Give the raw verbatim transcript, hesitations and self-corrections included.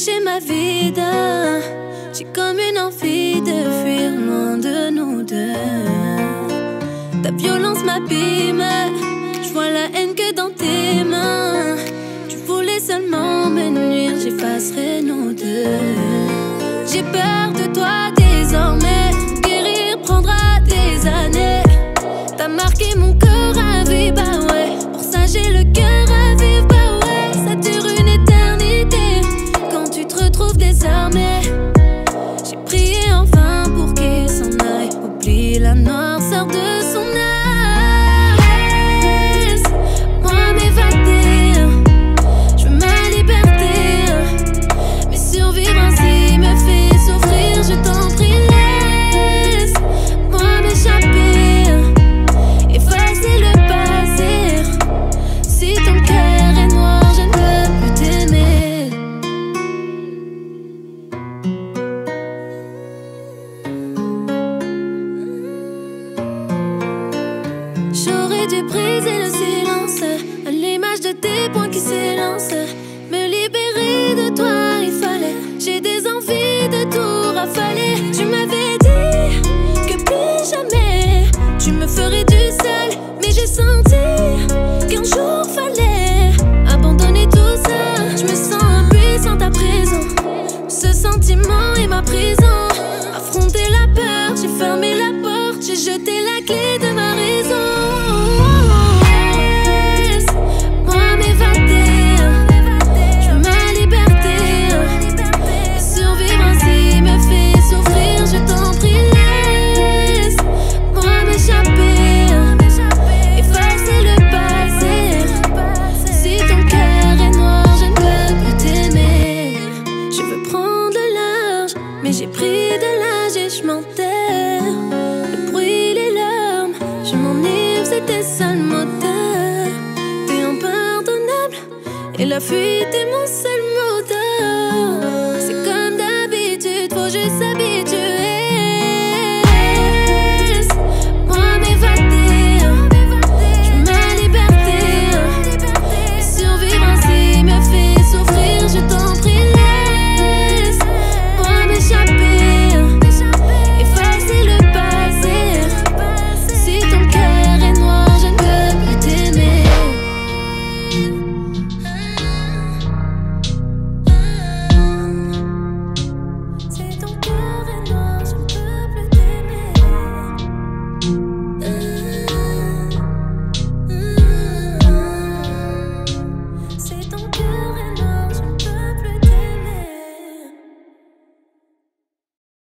cacher ma vie. J'ai comme une envie de fuir loin de nous deux. Ta violence m'abîme, je vois la haine que dans tes mains. Tu voulais seulement me nuire, j'effacerai nous deux. J'ai peur de toi désormais, guérir prendra des années. T'as marqué mon cœur à vie, bah ouais. Pour ça j'ai le cœur à vivre, bah ouais. Ça dure une éternité quand tu te retrouves désarmé. J'ai prié enfin pour qu'il s'en aille. Oublie la noirceur de son âme. Laisse-moi m'évader, je veux ma liberté. Mais survivre ainsi me fait souffrir, je t'en prie. Laisse-moi m'échapper, effacer le passé. Si ton cœur est noir, je ne peux plus t'aimer. J'aurais dû briser le silence à l'image de tes poings qui s'élancent. Me libérer de toi, il fallait. J'ai des envies de tout rafaler. Tu m'avais dit que plus jamais tu me ferais du sale, mais j'ai senti qu'un jour fallait abandonner tout ça. Je me sens impuissante à présent. Ce sentiment est ma prison. Affronter la peur, j'ai fermé la porte, j'ai jeté la clé de ma raison. Laisse-moi m'évader, je veux ma liberté. Et survivre ainsi me fait souffrir, je t'en prie. Laisse-moi m'échapper, effacer le passé. Si ton cœur est noir, je ne peux plus t'aimer. Je veux prendre le large, mais j'ai pris de l'âge et je m'enterre. Le bruit, les larmes, je m'enivre, c'était ça le moteur. T'es impardonnable et la fuite est mon seul moteur. C'est comme d'habitude, faut juste s'habituer.